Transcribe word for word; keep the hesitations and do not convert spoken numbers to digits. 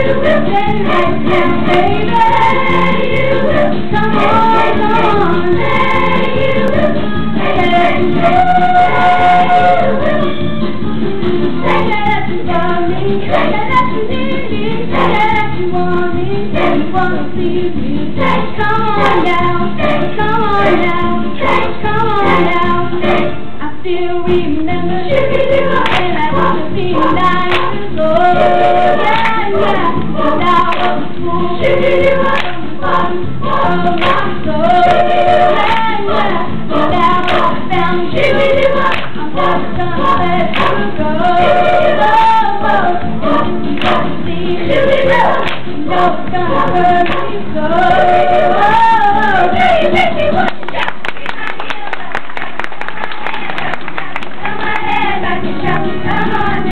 Come on now, come on now, come on now. I still remember when I was nine years old. Yeah, yeah, and I was full of my soul. Yeah, yeah, and I was found you. I'm just gonna let you go. Oh, oh, and if you don't see, no, it's gonna hurt.